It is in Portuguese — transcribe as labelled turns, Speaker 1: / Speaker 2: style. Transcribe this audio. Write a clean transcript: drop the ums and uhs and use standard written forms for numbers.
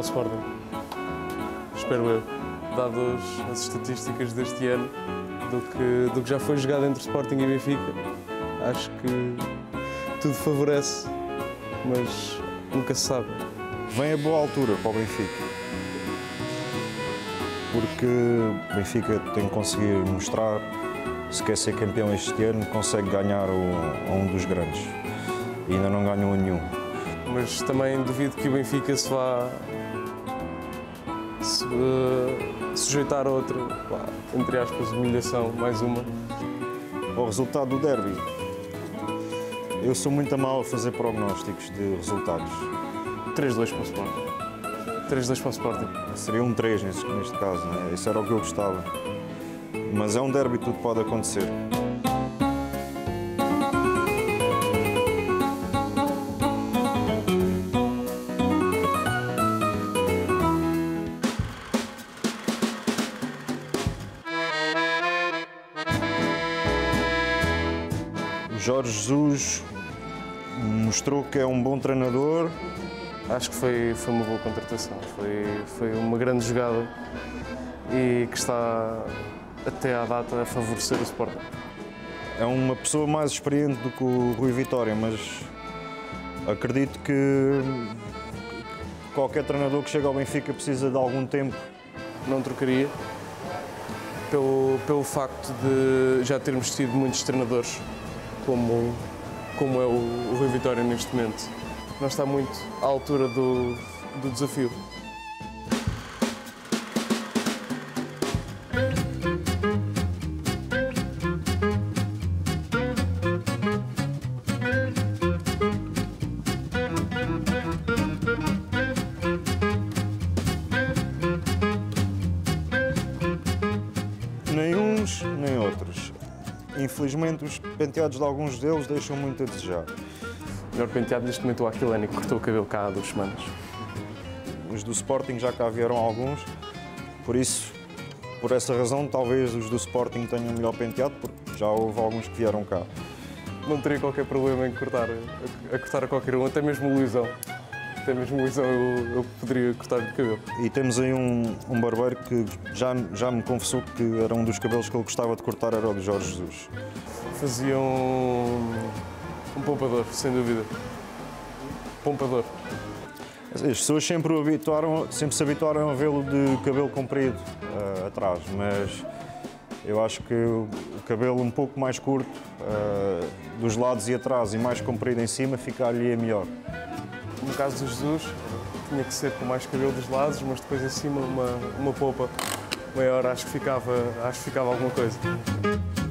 Speaker 1: o Sporting. Espero eu, dadas as estatísticas deste ano, do que já foi jogado entre Sporting e Benfica. Acho que tudo favorece, mas nunca se sabe.
Speaker 2: Vem a boa altura para o Benfica, porque o Benfica tem que conseguir mostrar, se quer ser campeão este ano, consegue ganhar a um dos grandes. E ainda não ganhou a nenhum.
Speaker 1: Mas também duvido que o Benfica se vá sujeitar a outra, entre aspas, humilhação, mais uma.
Speaker 2: O resultado do derby. Eu sou muito mau a fazer prognósticos de resultados.
Speaker 1: 3-2 para o Sporting. 3-2 para o Sporting.
Speaker 2: Seria um 3 neste caso, não é? Isso era o que eu gostava. Mas é um derby, tudo pode acontecer. Jorge Jesus mostrou que é um bom treinador.
Speaker 1: Acho que foi uma boa contratação, foi uma grande jogada e que está até à data a favorecer o Sporting.
Speaker 2: É uma pessoa mais experiente do que o Rui Vitória, mas acredito que qualquer treinador que chega ao Benfica precisa de algum tempo.
Speaker 1: Não trocaria, pelo facto de já termos tido muitos treinadores como é o Rui Vitória neste momento. Não está muito à altura do desafio.
Speaker 2: Nem uns, nem outros. Infelizmente, os penteados de alguns deles deixam muito a desejar.
Speaker 1: O melhor penteado neste momento é o Aquilani, que cortou o cabelo cá há 2 semanas.
Speaker 2: Os do Sporting já cá vieram alguns, por isso, por essa razão, talvez os do Sporting tenham o melhor penteado, porque já houve alguns que vieram cá.
Speaker 1: Não teria qualquer problema em cortar a qualquer um, até mesmo o Luizão. Até mesmo o Luizão eu poderia cortar-lhe o cabelo.
Speaker 2: E temos aí um barbeiro que já me confessou que era um dos cabelos que ele gostava de cortar, era o de Jorge Jesus.
Speaker 1: Fazia um poupador, sem dúvida. Poupador.
Speaker 2: As pessoas sempre se habituaram a vê-lo de cabelo comprido atrás, mas eu acho que o cabelo um pouco mais curto, dos lados e atrás, e mais comprido em cima, fica-lhe melhor.
Speaker 1: No caso do Jesus, tinha que ser com mais cabelo dos lados, mas depois em cima uma polpa maior, acho que ficava alguma coisa.